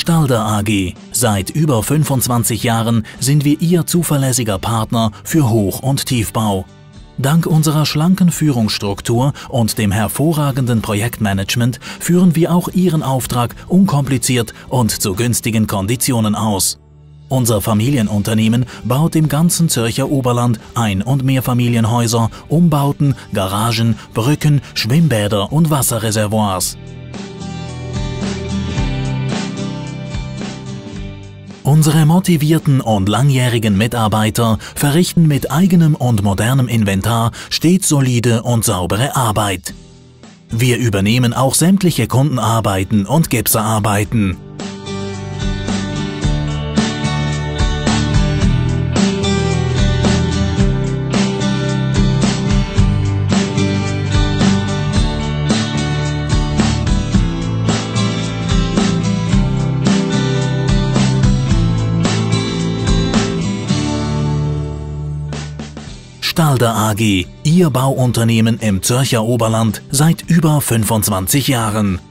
Stalder AG. Seit über 25 Jahren sind wir Ihr zuverlässiger Partner für Hoch- und Tiefbau. Dank unserer schlanken Führungsstruktur und dem hervorragenden Projektmanagement führen wir auch Ihren Auftrag unkompliziert und zu günstigen Konditionen aus. Unser Familienunternehmen baut im ganzen Zürcher Oberland Ein- und Mehrfamilienhäuser, Umbauten, Garagen, Brücken, Schwimmbäder und Wasserreservoirs. Unsere motivierten und langjährigen Mitarbeiter verrichten mit eigenem und modernem Inventar stets solide und saubere Arbeit. Wir übernehmen auch sämtliche Kundenarbeiten und Gipserarbeiten. Stalder AG, Ihr Bauunternehmen im Zürcher Oberland seit über 25 Jahren.